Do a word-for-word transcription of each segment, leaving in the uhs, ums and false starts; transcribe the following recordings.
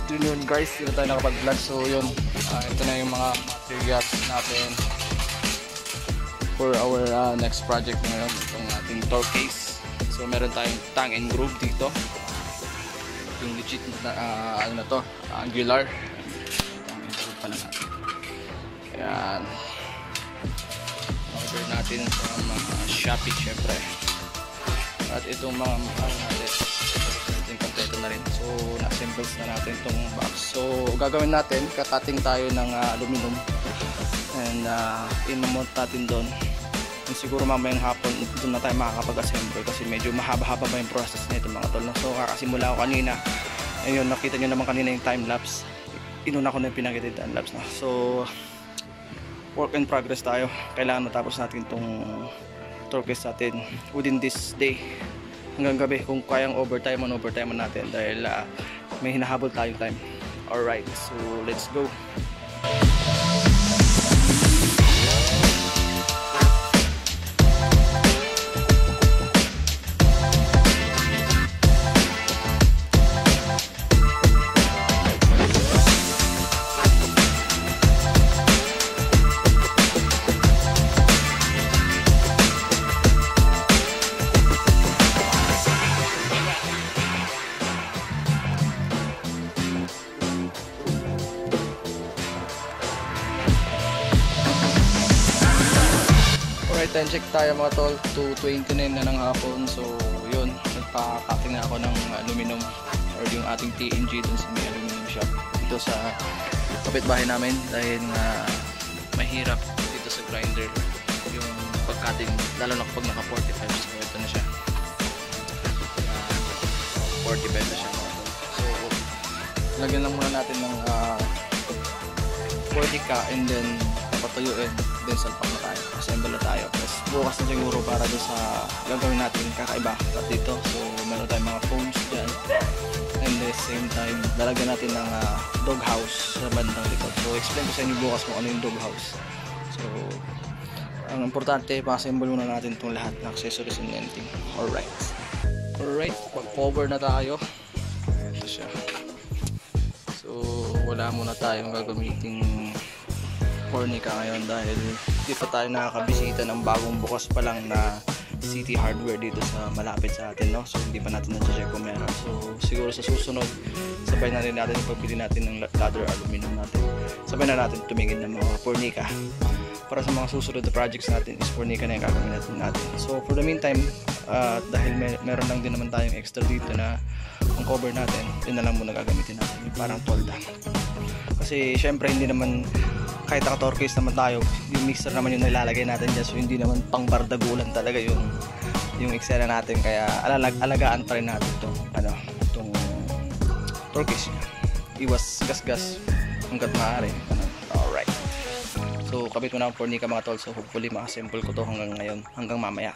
afternoon guys, dito tayo nakapag-vlog. So yun, uh, ito na yung mga materials natin for our uh, next project ngayon, itong ating torque case. So meron tayong tang and groove dito, yung legit na uh, ano na to, angular tang and groove pala natin. Ayan, order natin sa mga Shopee syempre. At itong mga ano natin, kompleto na rin. So na-assembles na natin itong box. So gagawin natin, kakating tayo ng uh, aluminum and uh, in-mount natin doon. And siguro mamayang hapon doon na tayo makakapag-assemble kasi medyo mahaba-haba pa yung process na ito mga tol. So kakasimula ko kanina, ayun, nakita nyo naman kanina yung time lapse. Inuna ko na yung pinagitid time lapse na. So work in progress tayo. Kailangan matapos natin itong torque case natin within this day hanggang gabi, kung kayang overtime on overtime natin dahil uh, may hinahabol tayong time. Alright, so let's go. Time check tayo mga tol, two twenty-nine na ng hapon. So yun, nagpa-cutting na ako ng aluminum or yung ating T N G dun sa may aluminum shop dito sa kapitbahay namin dahil nga mahirap dito sa grinder yung pag-cutting, lalo na kapag naka forty-five. So ito na siya, uh, forty-five na siya mga tol. So lagyan lang muna natin ng uh, forty ka and then papatuyuin, then salpak na tayo, assemble na tayo. Tapos bukas na siguro para doon sa gagawin natin kakaiba at dito. So meron tayong mga phones dyan and the same time lalagyan natin ng uh, dog house sa bandang likod. So explain ko sa inyo bukas kung ano yung dog house. So ang importante, pa-assemble muna natin itong lahat ng accessories and anything. Alright, alright, pag-cover na tayo. Ito siya. So wala muna tayong gagamiting fornica ngayon dahil hindi pa tayo nakakabisita ng bagong bukas pa lang na City Hardware dito sa malapit sa atin, no? So hindi pa natin na-check kung meron. So siguro sa susunod sabay na rin natin ipapili natin ng ladder aluminum natin, sabay na natin tumingin ng mga fornica. Para sa mga susunod na projects natin is fornica na yung gagawin natin natin. So for the meantime, uh, dahil may, meron lang din naman tayong extra dito na ang cover natin, yun na lang muna gagamitin natin, yung parang tolda. Kasi syempre hindi naman, kahit naka-torque case naman tayo, yung mixer naman yung nilalagay natin dyan, so hindi naman pang bardagulan talaga yung yung eksena natin, kaya alalag, alagaan pa rin natin itong ano, itong torque case niya. Iwas gas-gas hanggat maaari. Alright, so kabit mo na ang fornica mga tol. So hopefully ma-assemble ko to hanggang ngayon, hanggang mamaya.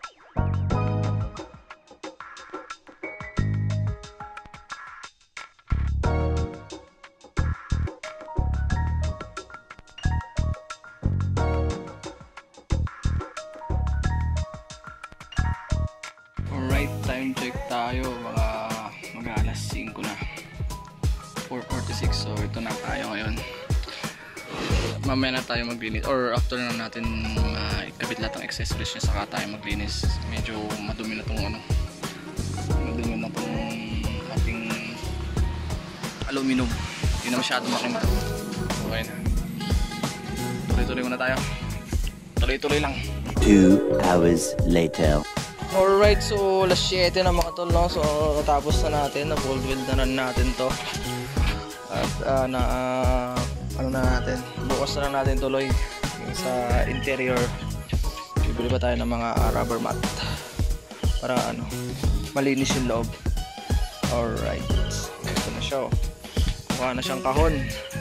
Time check tayo, mga mga alas singko na, four forty-six. So ito na tayo ngayon. Mamaya na tayo maglinis, or after na natin uh, ikabit lahat ng accessories niya saka tayo maglinis. Medyo madumi na tong ano, madumi na tong ating aluminum, hindi na masyado makinto. Okay na, tuloy-tuloy muna tayo, tuloy-tuloy lang. Two hours later. Alright, so alas siyete na mga tol, no? So natapos na natin, na cold weld na natin to. At uh, na uh, ano na natin, bukas na natin tuloy sa interior. Bibili pa tayo ng mga uh, rubber mat para ano, malinis yung loob. Alright, ito na siya, oh. Mukha na siyang kahon.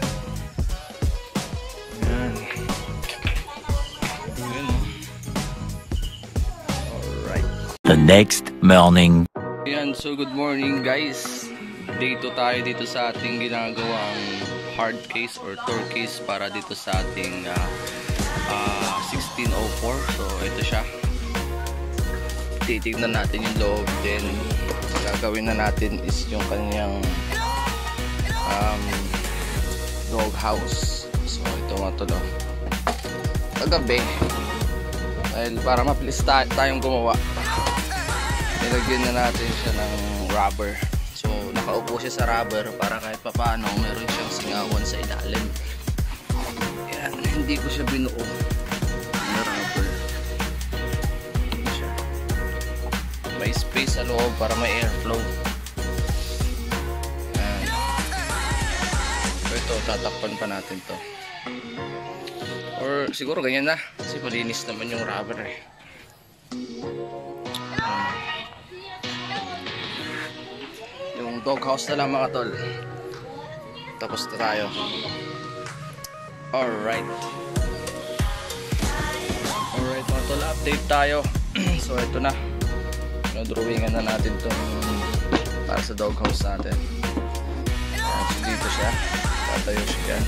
Ayan. Ayan, oh. The next morning. Ayan, so good morning guys. Dito tayo dito sa ating ginagawang hard case or torque case para dito sa ating uh, uh, sixteen oh four. So ito siya. Titignan natin yung loob, then gagawin na natin is yung kanyang um, dog house. So ito mga tol, oh. Kagabi, dahil para mabilis tayo, tayong gumawa, nilagyan na natin siya ng rubber. So nakaupo siya sa rubber para kahit papaano meron siyang singawan sa ilalim. Yan, hindi ko siya binuo na rubber. Yan siya. May space sa loob para may airflow. Yan. So ito, tatakpan pa natin to. Or siguro ganyan na kasi malinis naman yung rubber eh. Um, yung doghouse na lang mga tol. Tapos na tayo. Alright. Alright mga tol, update tayo. So ito na. Drawingan na natin itong para sa doghouse natin. Ayan, so dito siya. Tatayo siya dyan.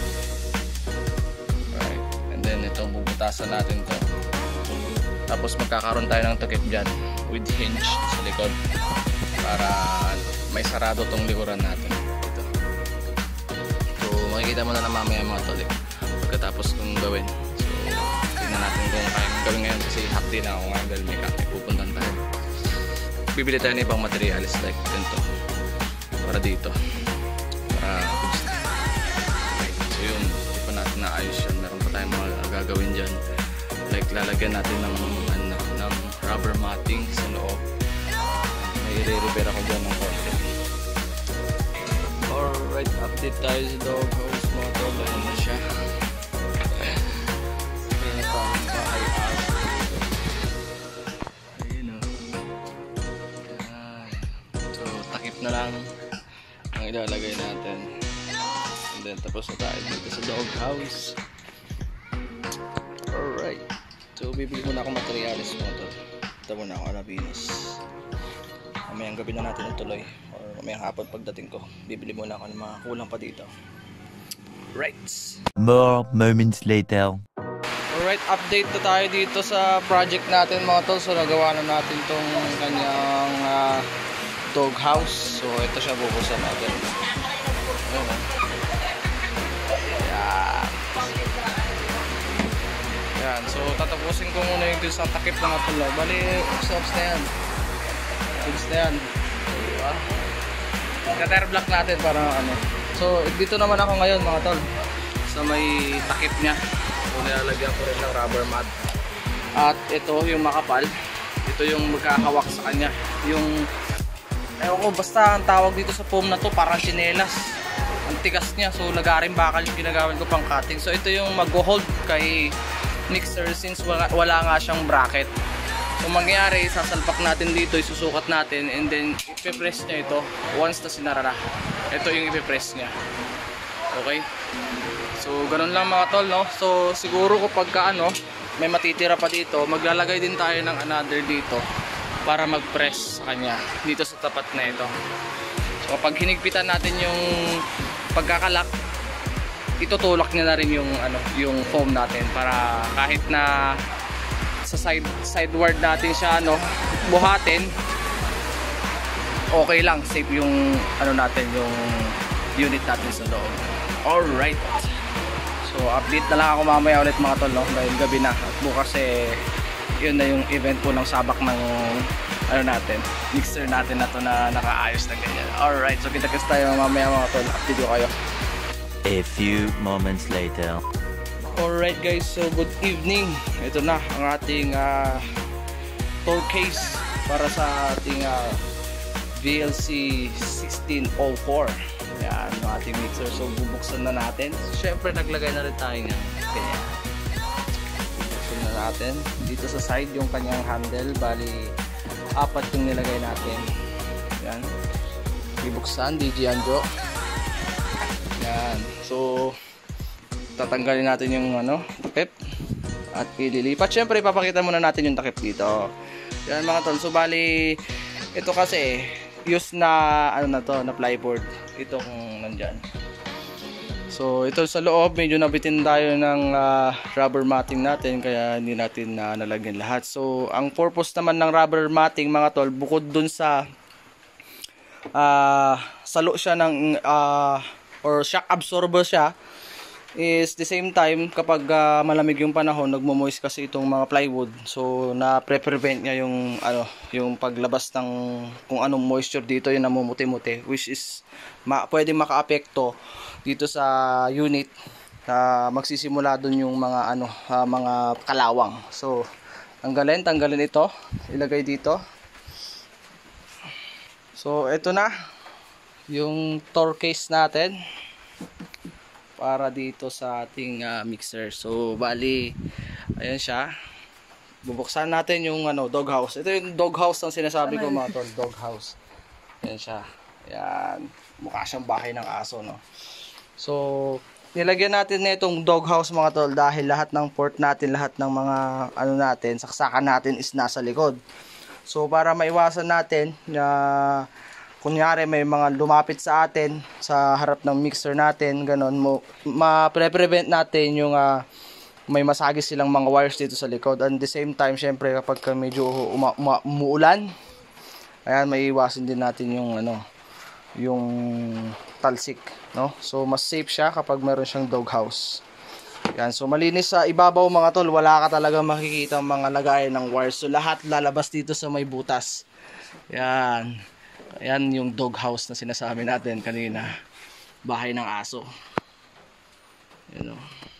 Then itong bubutasan natin to. Tapos magkakaroon tayo ng takip dyan with hinge sa likod para may sarado tong likuran natin ito. So makikita mo na na mamaya mga tol pagkatapos kong gawin. So tingnan natin kung kayang gawin ngayon kasi half day na ako ngayon dahil may kakay pupuntan tayo. Bibili tayo ng ibang materials like ganito para dito para goods na. Okay. So yun, hindi pa natin naayos yun. Meron pa tayong mga gagawin dyan, like lalagyan natin ng, ano, ng rubber matting sa loob. May i-repair ako dyan ng konti. Alright, update tayo sa doghouse mga tol. Ayan na siya. Ayan na tayong bahay house. Ayun o. So takip na lang ang ilalagay natin. And then tapos na tayo dito sa doghouse. Alright. So bibili muna akong materialis mo to. Ito muna ako alabinos. Mamayang gabi na natin tuloy. Or mamayang hapon pagdating ko. Bibili muna ako ng mga kulang pa dito. Right. More moments later. Alright, update na tayo dito sa project natin mga tol. So nagawa na natin tong kanyang uh, dog house. So ito siya, bukusan natin. Ayan. Ayan. Ayan. So tatapusin ko muna yung sa takip ng tol. Bali, stops na yan. Stops na yan. Diba? Cutter block natin para ano. So dito naman ako ngayon mga tol. Sa may takip niya. So nilalagyan ko rin ng rubber mat. At ito yung makapal. Ito yung magkakawak sa kanya. Yung ewan ko, basta ang tawag dito sa foam na to parang chinelas. Ang tigas niya. So lagarin bakal yung ginagawin ko pang cutting. So ito yung mag-hold kay mixer since wala, wala nga siyang bracket. So mangyayari, sasalpak natin dito, isusukat natin, and then ipipress niya ito once na sinara na. Ito yung ipipress niya. Okay? So ganun lang mga tol, no? So siguro kapag ka, ano, may matitira pa dito, maglalagay din tayo ng another dito para mag-press sa kanya dito sa tapat na ito. So kapag hinigpitan natin yung pagkakalak, itutulak niya na rin yung ano, yung foam natin para kahit na sa side sideward natin siya ano, buhatin, okay lang, safe yung ano natin, yung unit natin sa loob. Alright. So update na lang ako mamaya ulit mga tol, no? Dahil gabi na at bukas eh yun na yung event po ng sabak ng ano natin, mixer natin na to na nakaayos na ganyan. Alright, so kita-kits tayo mamaya mga tol. Update ko kayo. A few moments later. Alright guys, so good evening. Ito na ang ating uh, tour case para sa ating uh, V L C sixteen oh four. Yan, yung ating mixer. So bubuksan na natin. Siyempre naglagay na rin tayo niyan. Kaya bubuksan na natin. Dito sa side yung kanyang handle. Bali, apat yung nilagay natin. Yan. Bubuksan, D J Anjo. Yan. So tatanggalin natin yung ano, takip at ililipat. Syempre ipapakita muna natin yung takip dito. Yan mga tol. So bali ito kasi use na ano na to, na plyboard. Ito kung nandyan. So ito sa loob medyo nabitin tayo ng uh, rubber matting natin kaya hindi natin na uh, nalagyan lahat. So ang purpose naman ng rubber matting mga tol, bukod dun sa uh, salo siya ng uh, or shock absorber siya. Is the same time kapag uh, malamig yung panahon, nagmo-moist kasi itong mga plywood. So na pre-prevent niya yung ano, yung paglabas ng kung anong moisture dito, yung namumuti-muti, which is ma pwedeng makaapekto dito sa unit. Uh, magsisimula doon yung mga ano, uh, mga kalawang. So tanggalin, tanggalin ito, ilagay dito. So ito na yung torque case natin para dito sa ating uh, mixer. So bali ayan siya. Bubuksan natin yung ano, doghouse. Ito yung doghouse ang sinasabi ko mga tol, doghouse. Ayan siya. Ayan, mukha siyang bahay ng aso, no. So nilagyan natin na itong doghouse mga tol dahil lahat ng port natin, lahat ng mga ano natin, saksakan natin is nasa likod. So para maiwasan natin na uh, kunyari may mga lumapit sa atin sa harap ng mixer natin, ganun mo, ma-prevent natin yung uh, may masagis silang mga wires dito sa likod. And the same time, syempre kapag medyo uma, uma, umuulan, ayan, may iwasin din natin yung ano, yung talsik, no? So mas safe siya kapag meron siyang doghouse. Yan, so malinis sa ibabaw mga tol, wala ka talaga makikita mga lagayan ng wires. So lahat lalabas dito sa may butas. Yan. Ayan yung doghouse na sinasabi natin kanina. Bahay ng aso. Yan o.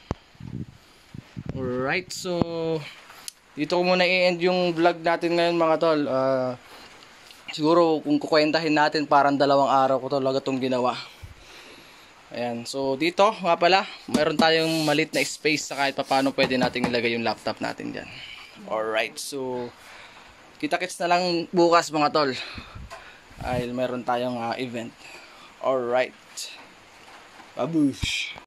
Alright, so dito ko muna i-end yung vlog natin ngayon mga tol. Uh, siguro kung kukwentahin natin parang dalawang araw ko talaga itong ginawa. Ayan, so dito nga pala, mayroon tayong malit na space sa kahit paano pwede natin ilagay yung laptop natin dyan. Alright, so kita-kits na lang bukas mga tol. Ay meron tayong uh, event. Alright. Babush.